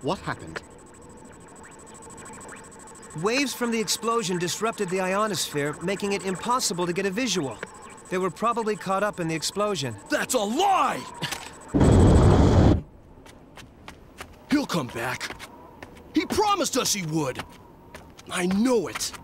What happened? Waves from the explosion disrupted the ionosphere, making it impossible to get a visual. They were probably caught up in the explosion. That's a lie! He'll come back. He promised us he would. I know it.